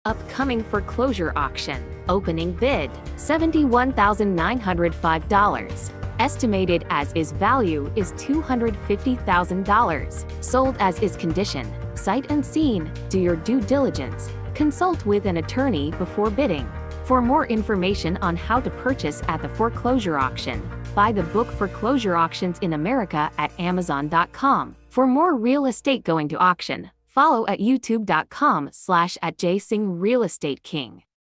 Upcoming foreclosure auction. Opening bid, $71,905. Estimated as-is value is $250,000. Sold as-is condition. Sight unseen. Do your due diligence. Consult with an attorney before bidding. For more information on how to purchase at the foreclosure auction, buy the book Foreclosure Auctions in America at Amazon.com. For more real estate going to auction, follow at youtube.com/@JSingRealEstateKing.